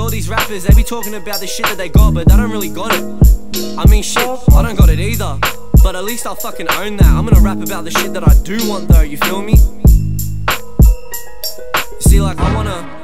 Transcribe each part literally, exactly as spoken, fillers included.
all these rappers, they be talking about the shit that they got, but they don't really got it. I mean shit, I don't got it either, but at least I'll fucking own that. I'm gonna rap about the shit that I do want though, you feel me? See, like I wanna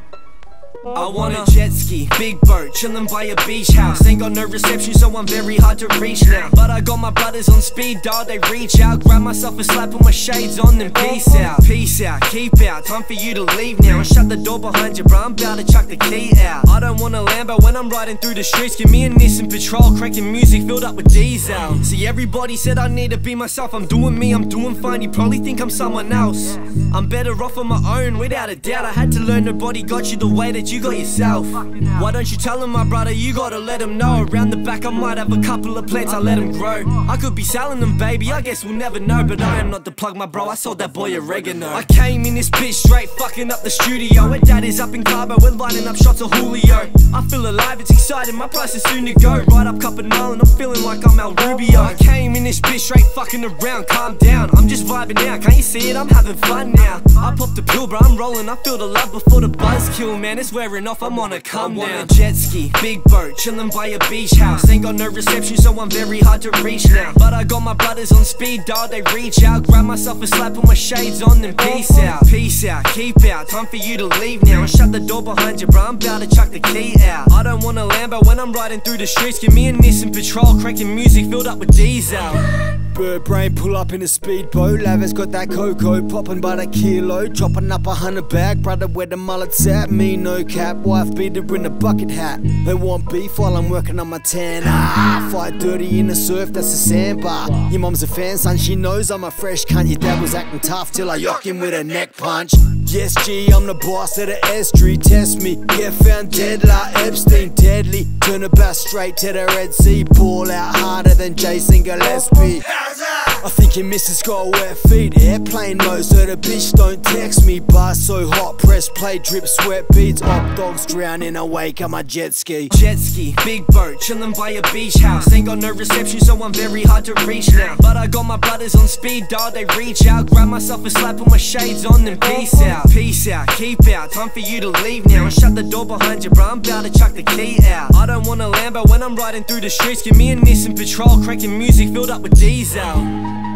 I want a jet ski, big boat, chillin' by a beach house. Ain't got no reception, so I'm very hard to reach now. But I got my brothers on speed dial, they reach out. Grab myself a slap, put my shades on, then peace out. Peace out, keep out, time for you to leave now. And shut the door behind you, bro, I'm about to chuck the key out. I don't want a Lambo when I'm riding through the streets. Give me a Nissan Patrol, cranking music filled up with diesel. See, everybody said I need to be myself. I'm doing me, I'm doing fine. You probably think I'm someone else. I'm better off on my own, without a doubt. I had to learn nobody got you the way that you got yourself. Why don't you tell him, my brother, you gotta let him know. Around the back I might have a couple of plants, I let him grow. I could be selling them, baby, I guess we'll never know. But I am not the plug, my bro, I sold that boy oregano. I came in this bitch straight fucking up the studio. Where dad is up in Cabo, we're lining up shots of Julio. I feel alive, it's exciting, my price is soon to go. Right up Cup and Island, I'm feeling like I'm El Rubio. I came in this bitch straight fucking around, calm down, I'm just vibing out, can't you see it, I'm having fun now. I popped the pill, bro, I'm rolling, I feel the love before the buzz kill, man, it's wearing off, I'm on a come down. I want a jet ski, big boat, chillin' by a beach house. Ain't got no reception, so I'm very hard to reach now. But I got my brothers on speed dial, they reach out. Grab myself a slap, put my shades on, then peace out. Peace out, keep out, time for you to leave now. And shut the door behind you, bro, I'm about to chuck the key out. I don't want a Lambo when I'm riding through the streets. Give me a Nissan Patrol, cranking music filled up with diesel. Burd brain pull up in a speedboat. Lavez got that cocoa, popping by the kilo. Dropping up a hundred bag, brother where the mullets at. Me no cap, wife beater in a bucket hat. They want beef while I'm working on my tan. Ah, fight dirty in the surf, that's a sandbar. Your mum's a fan, son, she knows I'm a fresh cunt. Your dad was acting tough till I yocked him with a neck punch. Yes G, I'm the boss of the S Street. Test me, get found dead like Epstein. Deadly, turn the back straight to the Red Sea. Ball out harder than Jason Gillespie. I think your missus got wet feet. Airplane mode so the bitch don't text me. Bar so hot, press play, drip sweat beads. Op dogs drown in a wake on my jet ski. Jet ski, big boat, chillin' by a beach house. Ain't got no reception, so I'm very hard to reach now. But I got my brothers on speed dial, they reach out. Grab myself a slap, put my shades on, then peace out. Peace out, keep out, time for you to leave now. And shut the door behind you, bro, I'm about to chuck the key out. I don't want a Lambo when I'm riding through the streets. Give me a Nissan Patrol, cranking music filled up with diesel.